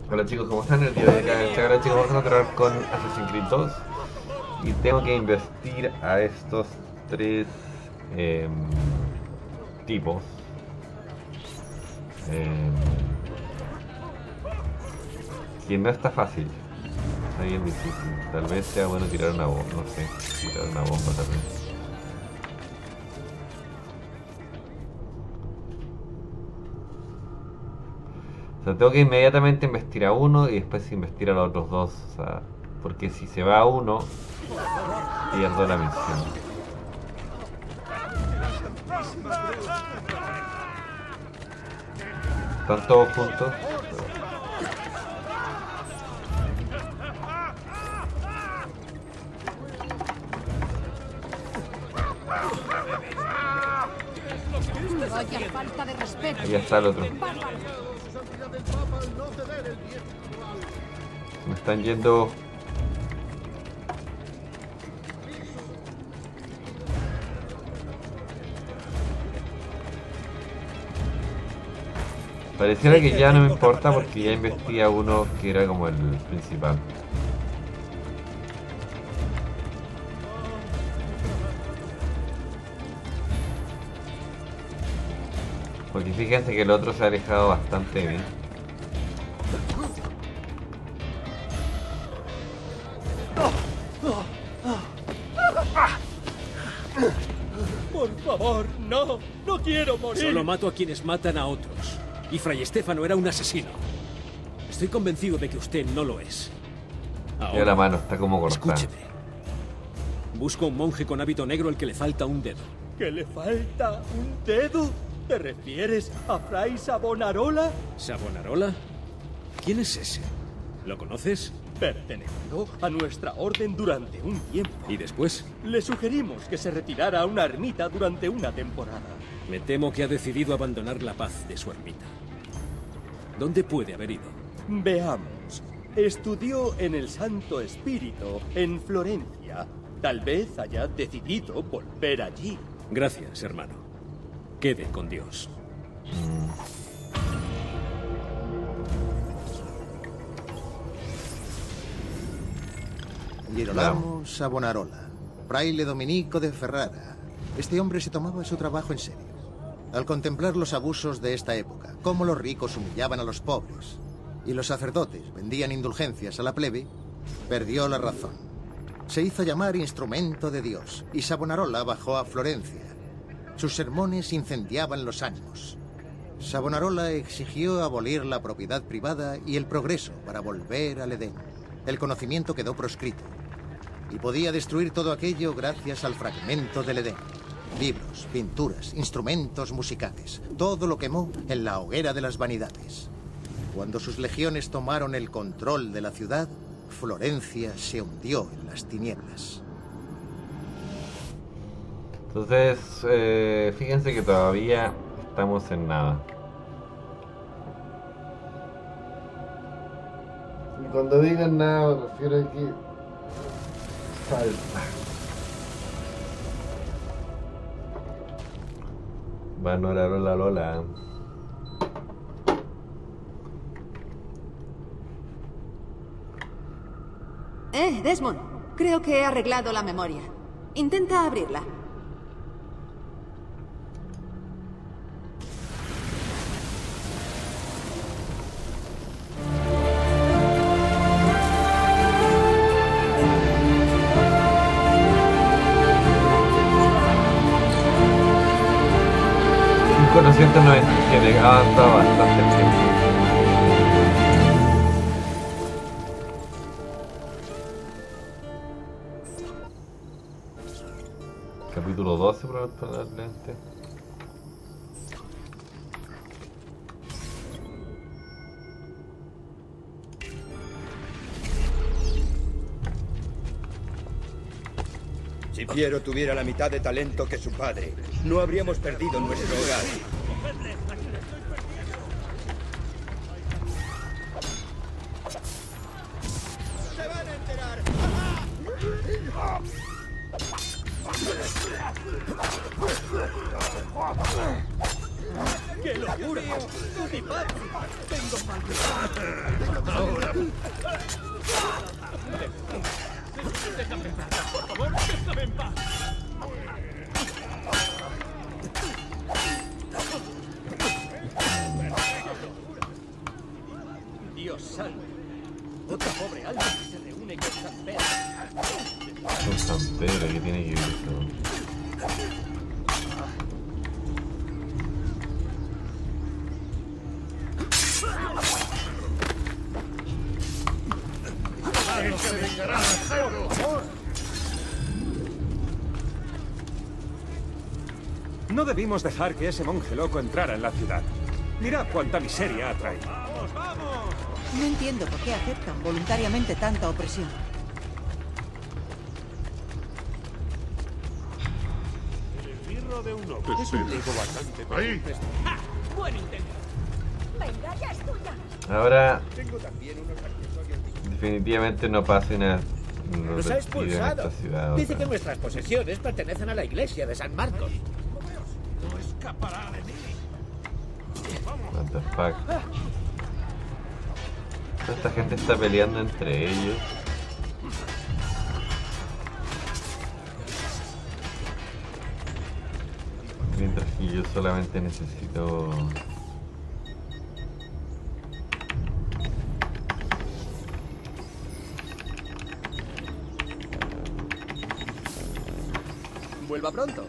Hola chicos, ¿cómo están? El día de acá, chicos, vamos a continuar con Assassin's Creed 2 y tengo que investir a estos tres tipos. Que no está fácil, está bien difícil. Tal vez sea bueno tirar una bomba, no sé, tirar una bomba tal vez. O sea, tengo que inmediatamente investir a uno y después investir a los otros dos. O sea, porque si se va a uno, pierdo la misión. Están todos juntos. Vaya falta de respeto. Ahí está el otro. Me están yendo. Pareciera que ya no me importa porque ya investigué a uno que era como el principal. Porque fíjense que el otro se ha alejado bastante de mí. Por favor, no, no quiero morir. Solo mato a quienes matan a otros. Y Fray Estéfano era un asesino. Estoy convencido de que usted no lo es. Mira la mano, está como cortada. Escúcheme. Busco un monje con hábito negro al que le falta un dedo. ¿Que le falta un dedo? ¿Te refieres a Fray Savonarola? ¿Savonarola? ¿Quién es ese? ¿Lo conoces? Perteneció a nuestra orden durante un tiempo. ¿Y después? Le sugerimos que se retirara a una ermita durante una temporada. Me temo que ha decidido abandonar la paz de su ermita. ¿Dónde puede haber ido? Veamos. Estudió en el Santo Espíritu, en Florencia. Tal vez haya decidido volver allí. Gracias, hermano. Quede con Dios. Girolamo Savonarola, fraile dominico de Ferrara. Este hombre se tomaba su trabajo en serio. Al contemplar los abusos de esta época, cómo los ricos humillaban a los pobres y los sacerdotes vendían indulgencias a la plebe, perdió la razón. Se hizo llamar instrumento de Dios y Savonarola bajó a Florencia. Sus sermones incendiaban los ánimos. Savonarola exigió abolir la propiedad privada y el progreso para volver al Edén. El conocimiento quedó proscrito y podía destruir todo aquello gracias al fragmento del Edén. Libros, pinturas, instrumentos musicales, todo lo quemó en la hoguera de las vanidades. Cuando sus legiones tomaron el control de la ciudad, Florencia se hundió en las tinieblas. Entonces, fíjense que todavía estamos en nada. Y cuando digan nada me refiero a que falta. Van a orar la Lola. Desmond, creo que he arreglado la memoria. Intenta abrirla. Con 997 ha avanzado bastante el tiempo. Capítulo 12 probablemente. Si Piero tuviera la mitad de talento que su padre, no habríamos perdido nuestro hogar. ¡Se van a enterar! ¡Qué locura! ¡Tengo mal. Dios santo. Otra pobre alma que se reúne con San Pedro. Con San Pedro, ¿qué tiene que ver esto? No debimos dejar que ese monje loco entrara en la ciudad. Mirad cuánta miseria ha traído. No entiendo por qué aceptan voluntariamente tanta opresión. Es un tipo bastante... Ahí. Venga, ya es tuya. Ahora, Tengo también unos accesorios. definitivamente no pase una... Nos ha expulsado. Ciudad, Dice que nuestras posesiones pertenecen a la iglesia de San Marcos. No escapará de mí. What the fuck. Toda esta gente está peleando entre ellos. Mientras que yo solamente necesito... Vuelva pronto.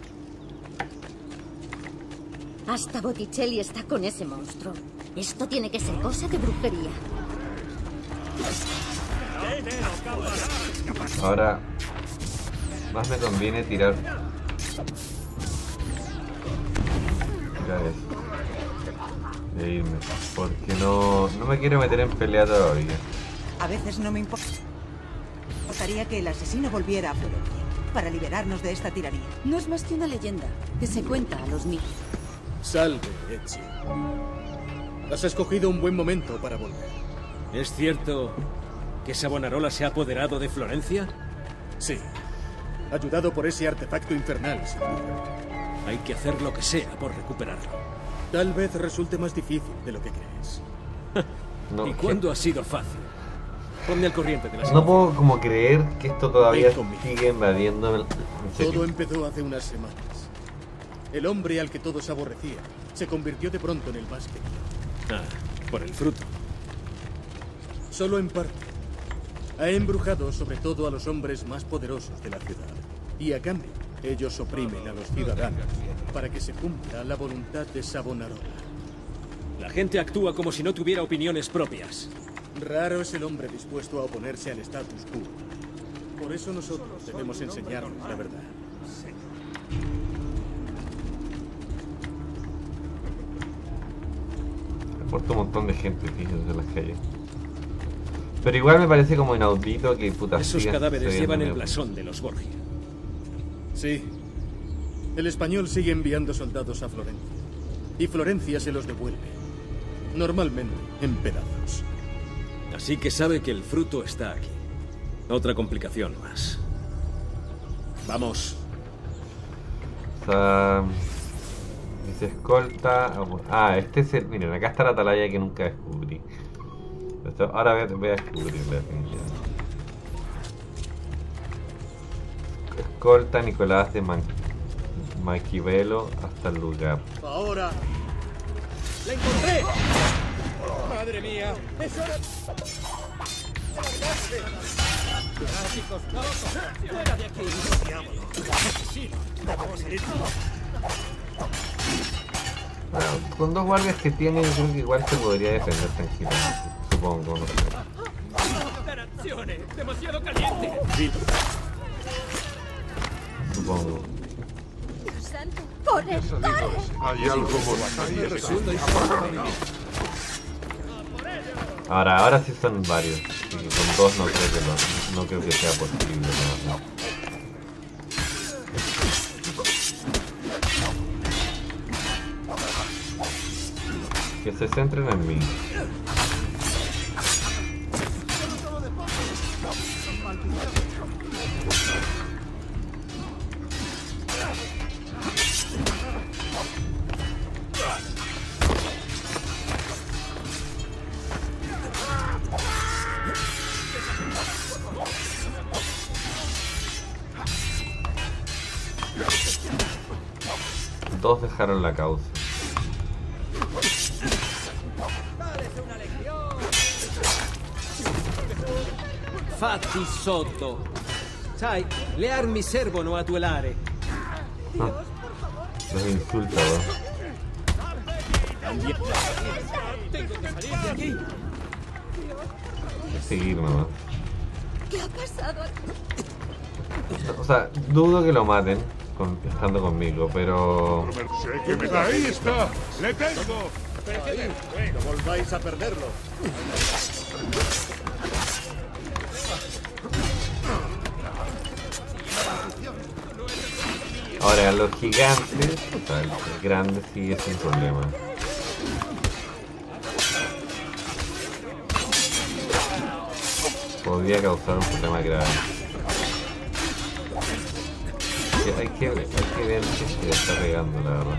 Hasta Botticelli está con ese monstruo. Esto tiene que ser cosa de brujería. Ahora, más me conviene tirar eso. De irme, porque no me quiero meter en pelea todavía. A veces no me importaría que el asesino volviera a Florencia para liberarnos de esta tiranía. No es más que una leyenda que se cuenta a los niños. Salve, Ezio. Has escogido un buen momento para volver. ¿Es cierto que Savonarola se ha apoderado de Florencia? Sí. Ayudado por ese artefacto infernal, sin duda. Hay que hacer lo que sea por recuperarlo. Tal vez resulte más difícil de lo que crees. No, ¿Y cuándo ha sido fácil? Ponme al corriente de la no situación. puedo como creer que esto todavía Ven conmigo. sigue invadiendo en serio. Todo empezó hace unas semanas. El hombre al que todos aborrecían se convirtió de pronto en el más querido. Ah, por el fruto. Solo en parte. Ha embrujado sobre todo a los hombres más poderosos de la ciudad. Y a cambio, ellos oprimen a los ciudadanos para que se cumpla la voluntad de Savonarola. La gente actúa como si no tuviera opiniones propias. Raro es el hombre dispuesto a oponerse al status quo. Por eso nosotros debemos enseñarles la verdad. Reporto un montón de gente, fíjense, en las calles. Pero igual me parece como inaudito que puta Esos sigan cadáveres sucediendo llevan el en blasón de los Borgia. Sí. El español sigue enviando soldados a Florencia. Y Florencia se los devuelve. Normalmente en pedazos. Así que sabe que el fruto está aquí. Otra complicación más. Vamos. O sea, dice escolta. Ah, este es el. Miren, acá está la atalaya que nunca descubrí. Ahora voy a descubrirla definitivamente. Escolta Nicolás de Maquiavelo hasta el lugar. Ahora. ¡La encontré! ¡Madre mía! ¡Es hora! ¡Chicos, no! ¡Fuera de aquí! ¡Diablo! ¡Asesino! ¡Debemos salir! Bueno, con dos guardias que tiene, yo creo que igual se podría defender tranquilamente. Supongo, no sé. ¡Operaciones! ¡Demasiado caliente! Supongo. Dios santo. ¡Corre! ¡Corre! Hay algo mortal. Ahora sí son varios. Y con dos no creo que sea posible. No. Que se centren en mí. Dos dejaron la causa. Fatti sotto. Sai, le armi servono a duelare. Los insulta, ¿no? Tengo que salir de aquí. Seguir nomás. ¿Qué ha pasado? O sea, dudo que lo maten estando conmigo, pero... ¡Ahí está! ¡Le tengo! No volváis a perderlo. Ahora, los gigantes, o sea, el grande sigue sin problema. Podría causar un problema grave. Hay que ver si se está pegando, la verdad.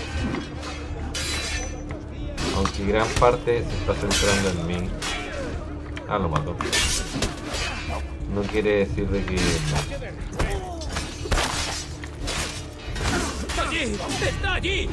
Aunque gran parte se está centrando en mí. Ah, lo mató. No quiere decir de que... ¡Está allí! ¡Está allí!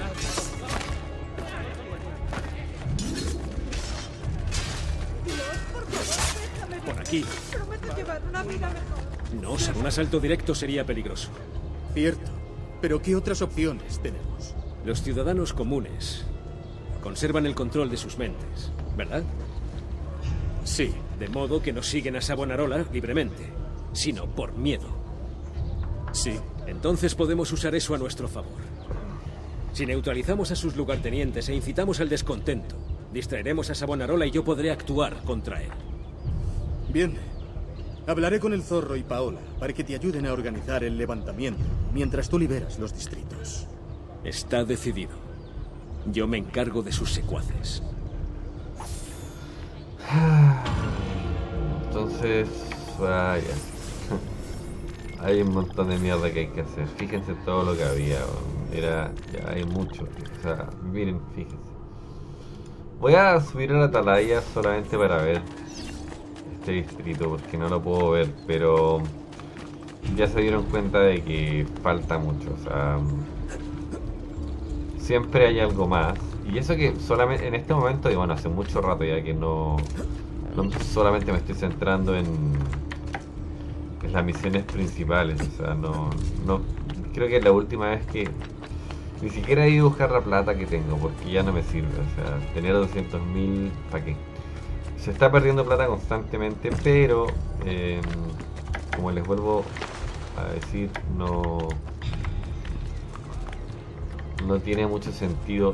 Por aquí. Prometo llevar una vida mejor. No, ser un asalto directo sería peligroso. Cierto. Pero ¿qué otras opciones tenemos? Los ciudadanos comunes conservan el control de sus mentes, ¿verdad? Sí. De modo que no siguen a Savonarola libremente, sino por miedo. Sí. Entonces podemos usar eso a nuestro favor. Si neutralizamos a sus lugartenientes e incitamos al descontento, distraeremos a Savonarola y yo podré actuar contra él. Bien. Hablaré con el Zorro y Paola para que te ayuden a organizar el levantamiento mientras tú liberas los distritos. Está decidido. Yo me encargo de sus secuaces. Entonces, vaya. Hay un montón de mierda que hay que hacer. Fíjense todo lo que había. Era, ya hay mucho. O sea, miren, fíjense. Voy a subir a la atalaya solamente para ver este distrito, porque no lo puedo ver, pero ya se dieron cuenta de que falta mucho. O sea, siempre hay algo más. Y eso que solamente en este momento, y bueno, hace mucho rato ya que no solamente me estoy centrando en las misiones principales. O sea, no creo que es la última vez que ni siquiera he ido a buscar la plata que tengo, porque ya no me sirve. O sea, tener 200.000, ¿para qué? Se está perdiendo plata constantemente, pero como les vuelvo a decir, no tiene mucho sentido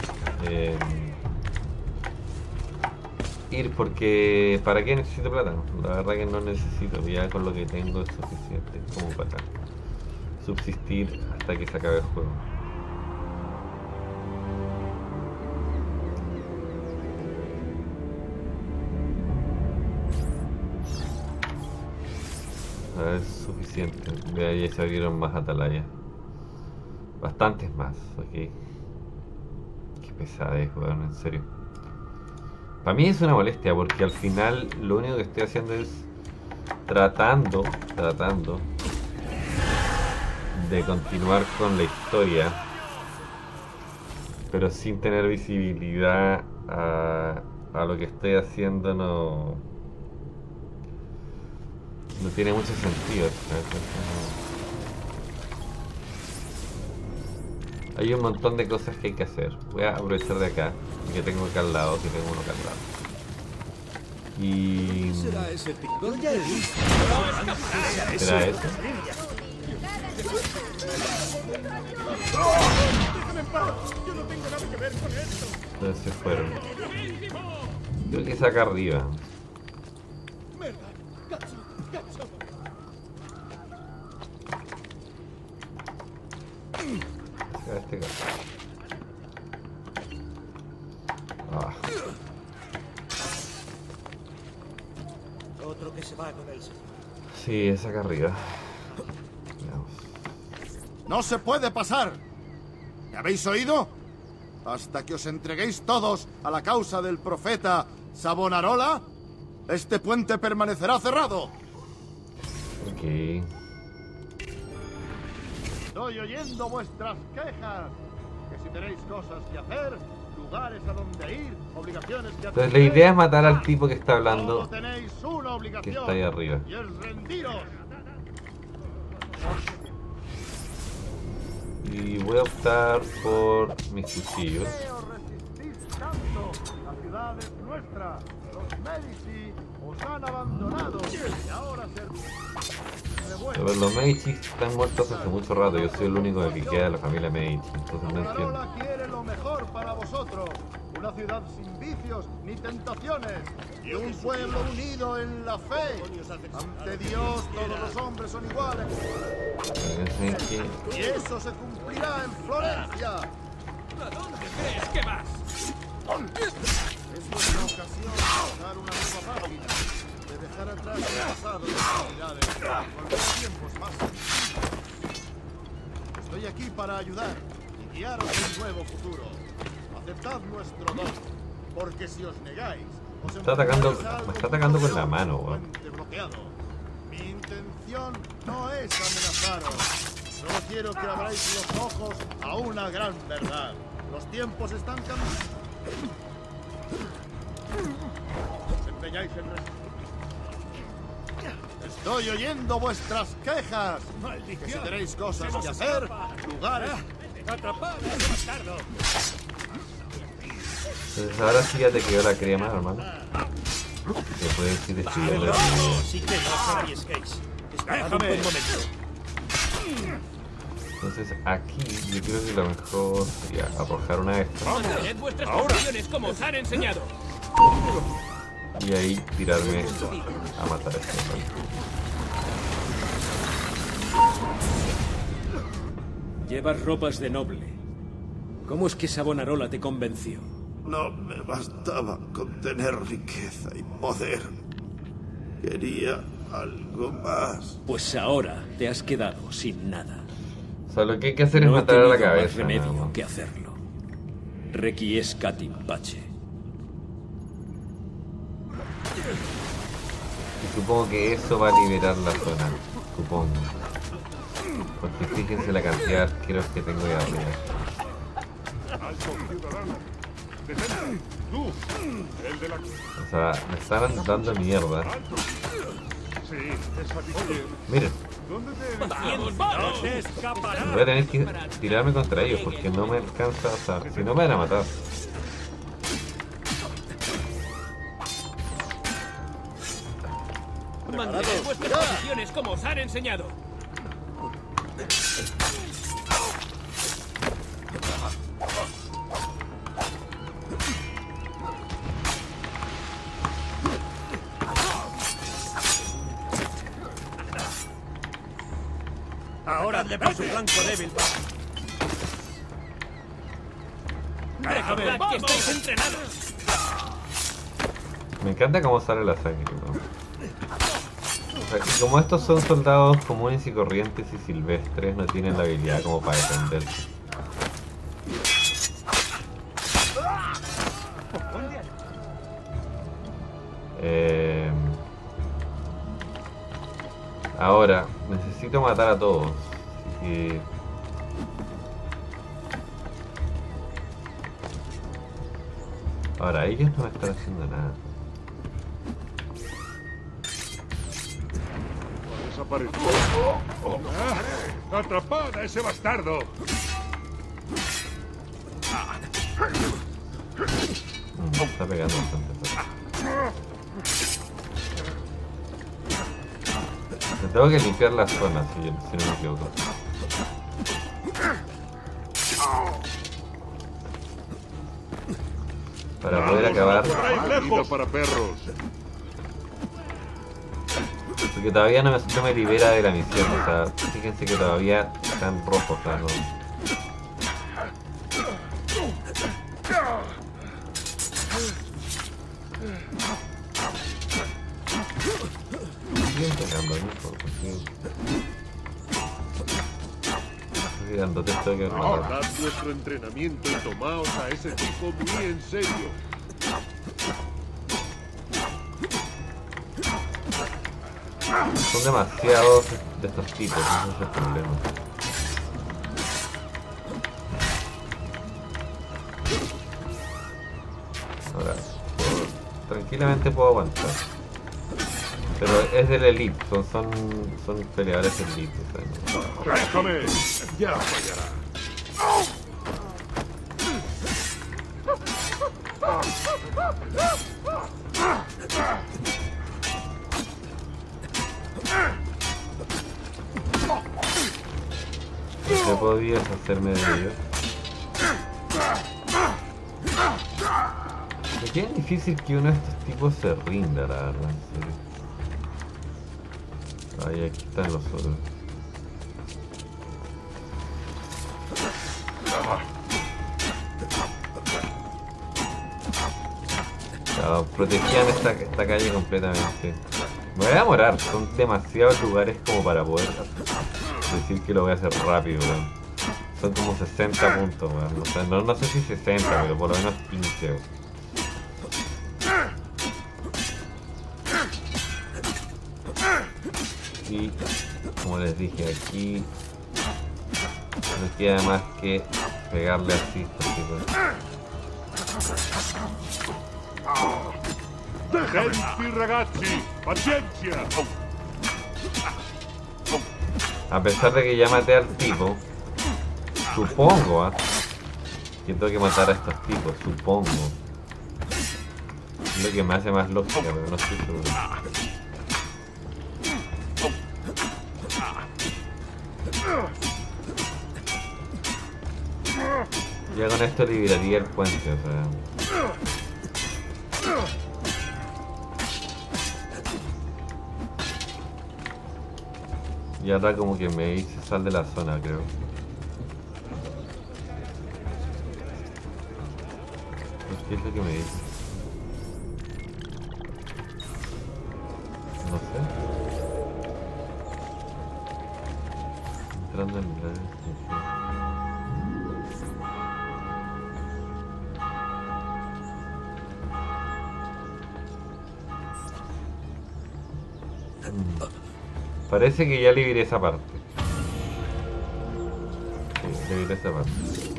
ir porque ¿para qué necesito plata? La verdad que no necesito, ya con lo que tengo es suficiente como para subsistir hasta que se acabe el juego. Es suficiente. Ya se abrieron más atalayas. Bastantes más, ok. Qué pesadez, weón, en serio. Para mí es una molestia porque al final lo único que estoy haciendo es tratando de continuar con la historia, pero sin tener visibilidad a lo que estoy haciendo. No tiene mucho sentido. Hay un montón de cosas que hay que hacer. Voy a aprovechar de acá, que tengo acá al lado, que tengo uno acá al lado. Y... ¿Será ese tipo? Ya he visto. ¿Será eso? Yo no tengo nada que ver con esto. Entonces se fueron. Creo que es acá arriba. Este gato. Ah. Otro que se va con el señor. Sí, es acá arriba. Veamos. ¡No se puede pasar! ¿Me habéis oído? Hasta que os entreguéis todos a la causa del profeta Savonarola, este puente permanecerá cerrado. Ok. Estoy oyendo vuestras quejas. Que si tenéis cosas que hacer, lugares a donde ir, obligaciones que Entonces la idea es matar al tipo que está hablando, solo tenéis una obligación, que está ahí arriba. y es rendiros. Y voy a optar por mis cuchillos. La ciudad es nuestra. Los Medici os han abandonado y ahora A ver, los Medici están muertos hace mucho rato. Yo soy el único que queda de la familia Medici. Entonces no entiendo. Savonarola quiere lo mejor para vosotros. Una ciudad sin vicios ni tentaciones. Y un pueblo unido en la fe. Ante Dios todos los hombres son iguales. Y eso se cumplirá en Florencia. ¿A dónde crees que vas? Es nuestra ocasión de dar una nueva página. De dejar atrás el pasado de actividades. Volver a tiempos más sencillos. Estoy aquí para ayudar y guiaros a un nuevo futuro. Aceptad nuestro don, porque si os negáis, os me está atacando con la mano, weón. Mi intención no es amenazaros. Solo quiero que abráis los ojos a una gran verdad. Los tiempos están cambiando. ¿Os empeñáis en resistir? Estoy oyendo vuestras quejas. Que si tenéis cosas que hacer, lugares. ¡Atrapad a ese bastardo! Entonces ahora sí ya te quedó la crema, hermano. Te puedes ir destruyendo. Sí que no os arriesguéis. Esperad un buen momento. Entonces aquí yo creo que lo mejor sería arrojar una de estas. Mantened vuestras posiciones como os han enseñado. Y ahí tirarme a matar a este hombre. Llevas ropas de noble. ¿Cómo es que Savonarola te convenció? No me bastaba con tener riqueza y poder. Quería algo más. Pues ahora te has quedado sin nada. O sea, lo que hay que hacer es matar a la cabeza. No hay remedio que hacerlo. Requiescat in pace. Y supongo que eso va a liberar la zona. Supongo. Porque fíjense la cantidad de arqueros que tengo ahí arriba. O sea, me están dando mierda. Miren. Voy a tener que tirarme contra ellos porque no me alcanza. O sea, si no me van a matar. Mantened vuestras posiciones como os han enseñado. Ahora le por su flanco débil. Recordad que estáis entrenados. Me encanta cómo sale la sangre, ¿no? O sea, como estos son soldados comunes y corrientes y silvestres, no tienen la habilidad como para defenderse. Ahora, necesito matar a todos. Así que... Ahora, ellos no me están haciendo nada. Desapareció. ¡Atrapad a ese bastardo! Me está pegando bastante. Tengo que limpiar la zona, si no me equivoco. Para poder acabar. Para perros. Porque todavía no me libera de la misión. O sea, fíjense que todavía están rojos, o sea, no. Siguen pegando, ¿no? Te estoy que matar. Dad vuestro entrenamiento y tomaos a ese tipo muy en serio. Son demasiados de estos tipos, ese es el problema. tranquilamente puedo aguantar. Pero es del elite, son peleadores elite. O sea, ¡Déjame! Ya fallará. ¿Qué podías hacerme de ellos? Es bien difícil que uno de estos tipos se rinda, la verdad, en serio. Ahí, aquí están los otros. No, protegían esta calle completamente. Me voy a demorar, son demasiados lugares como para poder decir que lo voy a hacer rápido, weón. Son como 60 puntos, weón. O sea, no sé si 60, pero por lo menos 15, weón. Y como les dije, aquí no queda más que pegarle así, Senti ragazzi, paciencia. A pesar de que ya maté al tipo, supongo que tengo que matar a estos tipos, supongo. Es lo que me hace más lógica, pero no estoy seguro. Ya con esto liberaría el puente, o sea. Y ahora como que me hice sal de la zona, creo. ¿Qué es lo que me dice? No sé. Entrando en la descripción. Parece que ya liberé esa parte. Sí, liberé esa parte.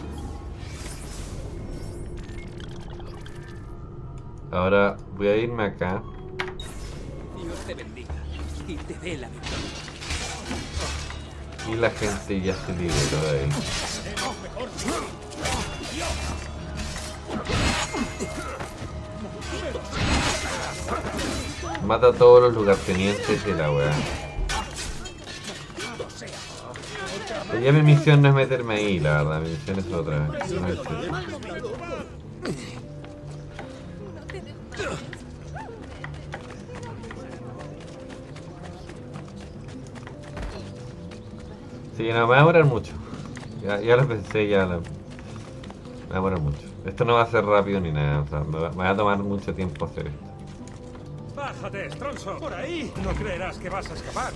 Ahora voy a irme acá. Dios te bendiga y te dé la victoria. Y la gente ya se liberó de ahí. Mata a todos los lugartenientes de la weá. Pero ya mi misión no es meterme ahí, la verdad, mi misión es otra. No es esa. Sí, no, me va a demorar mucho. Ya lo pensé, me va a demorar mucho. Esto no va a ser rápido ni nada, o sea, me va a tomar mucho tiempo hacer esto. ¡Bájate, Stronzo! ¡Por ahí! No creerás que vas a escapar.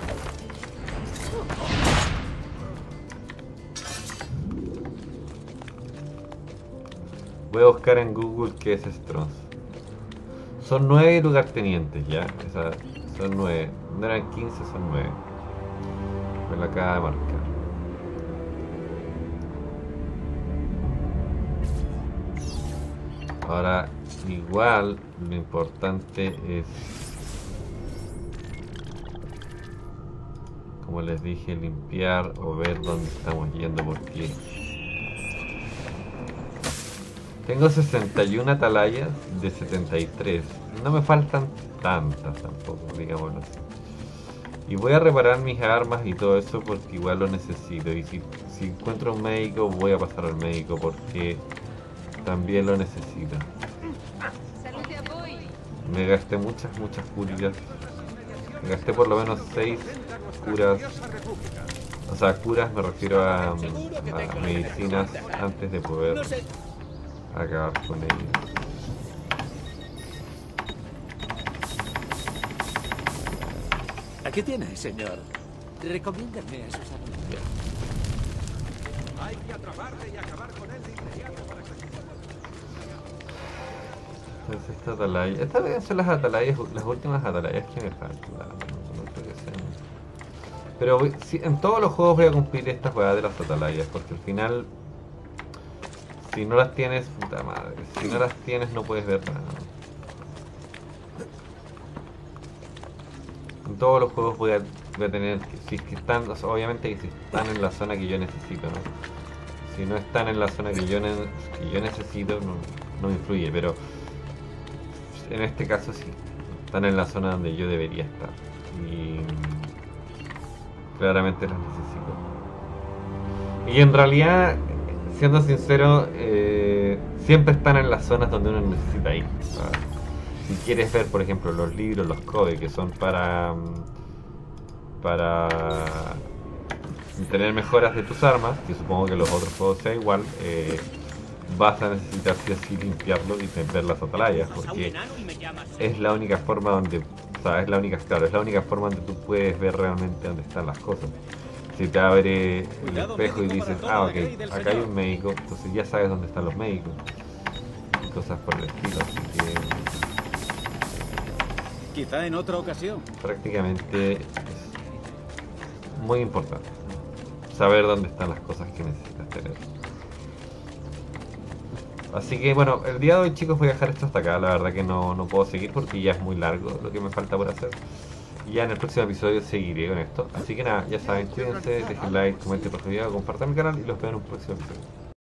Voy a buscar en Google qué es Stronzo. Son 9 lugartenientes, ya. O sea, son 9. No eran 15, son 9. Me lo acaba de marcar. Ahora, igual, lo importante es, como les dije, limpiar o ver dónde estamos yendo, porque tengo 61 atalayas de 73. No me faltan tantas tampoco, digámoslo así. Y voy a reparar mis armas y todo eso porque igual lo necesito. Y si encuentro un médico, voy a pasar al médico porque también lo necesito. Me gasté muchas curas. Me gasté por lo menos 6 curas. O sea, curas me refiero a medicinas antes de poder acabar con ellos. Aquí tiene, señor. Recomiéndame a sus amigos. Hay que atraparle y acabar con él de inmediato para que... Entonces esta atalaya. Estas deben ser las atalayas, las últimas atalayas que me faltan. No creo que sean. Pero en todos los juegos voy a cumplir estas jugadas de las atalayas, porque al final, si no las tienes, puta madre, si no las tienes no puedes ver nada. en todos los juegos voy a tener, si es que están, o sea, obviamente que si están en la zona que yo necesito, ¿no? Si no están en la zona que yo necesito, no me influye, pero en este caso sí, están en la zona donde yo debería estar y claramente las necesito. Y en realidad, siendo sincero, siempre están en las zonas donde uno necesita ir. O sea, si quieres ver, por ejemplo, los libros, los codes que son para tener mejoras de tus armas, que supongo que los otros juegos sea igual, vas a necesitar sí o sí limpiarlo y ver las atalayas, porque es la única forma donde, o sea, es la única forma donde tú puedes ver realmente dónde están las cosas. Si te abre el espejo y dices, ah, ok, acá hay un médico, entonces ya sabes dónde están los médicos y cosas por el estilo, así que quizá en otra ocasión. Prácticamente es muy importante saber dónde están las cosas que necesitas tener. Así que bueno, el día de hoy, chicos, voy a dejar esto hasta acá. La verdad que no puedo seguir porque ya es muy largo lo que me falta por hacer. Y ya en el próximo episodio seguiré con esto. Así que nada, ya saben, cuídense, dejen like, comenten por video, compartan mi canal y los veo en un próximo episodio.